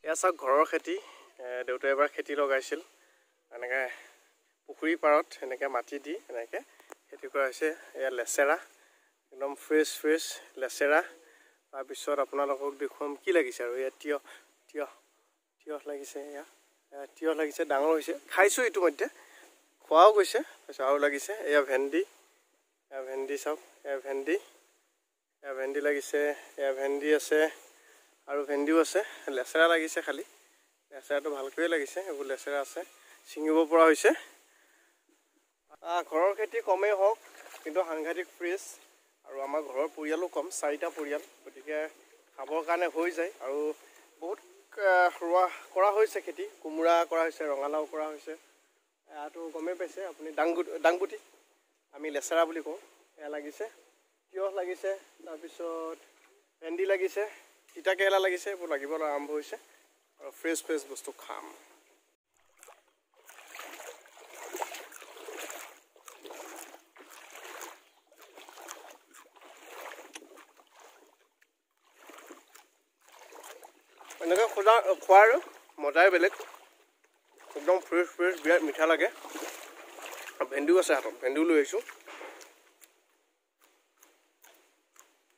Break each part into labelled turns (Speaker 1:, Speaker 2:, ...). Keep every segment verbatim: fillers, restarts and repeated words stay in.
Speaker 1: এয়া চাওক ঘৰৰ খেতি দেউতাই এবাৰ খেতি লগাইছিল এনেকৈ পুখুৰী পাৰত এনেকৈ মাটি দি এনেকৈ খেতি কৰা হৈছে এয়া লেচেৰা একদম ফ্ৰেছ ফ্ৰেছ লেচেৰা তাৰপিছত আপোনালোকক দেখুৱাম কি লাগিছে আৰু এয়া তিয়হ তিয়হ তিয়হ লাগিছে এয়া তিয়হ লাগিছে ডাঙৰ হৈছে খাইছোঁ ইতিমধ্যে খোৱাও গৈছে তাৰপিছত আৰু লাগিছে এয়া ভেন্দি এয়া ভেন্দি চাওক এয়া ভেন্দি এয়া ভেন্দি লাগিছে এয়া ভেন্দি আছে আৰু ভেন্দিও আছে লেচেৰা লাগিছে খালি লেচেৰাটো ভালকৈয়ে লাগিছে এইবোৰ লেচেৰা আছে ছিঙিব পৰা হৈছে ঘৰৰ খেতি কমেই হওক কিন্তু সাংঘাতিক ফ্ৰেছ আৰু আমাৰ ঘৰৰ পৰিয়ালো কম চাৰিটা পৰিয়াল গতিকে খাবৰ কাৰণে হৈ যায় আৰু বহুত ৰোৱা কৰা হৈছে খেতি কোমোৰা কৰা হৈছে ৰঙালাও কৰা হৈছে এয়াতো গমেই পাইছে আপুনি ডাংগুটি ডাংগুটি আমি লেচেৰা বুলি কওঁ এয়া লাগিছে তিয়হ লাগিছে তাৰপিছত ভেন্দি লাগিছে তিতা কেৰেলা লাগিছে এইবোৰ লাগিবলৈ আৰম্ভ হৈছে আৰু ফ্ৰেছ ফ্ৰেছ বস্তু খাম এনেকৈ খোজা খোৱাৰ মজাই বেলেগ একদম ফ্ৰেছ ফ্ৰেছ বিৰাট মিঠা লাগে ভেন্দিও আছে হাতত ভেন্দিও লৈ আহিছোঁ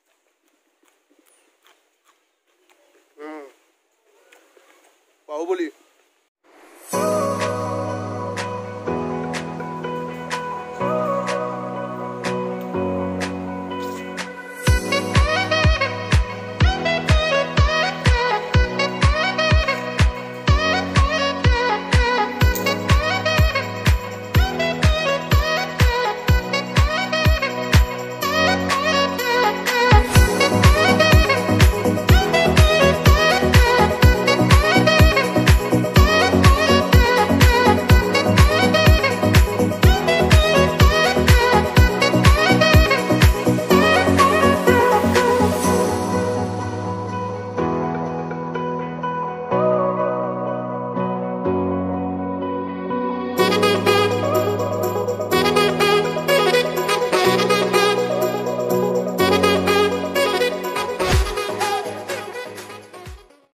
Speaker 1: বাহুবলী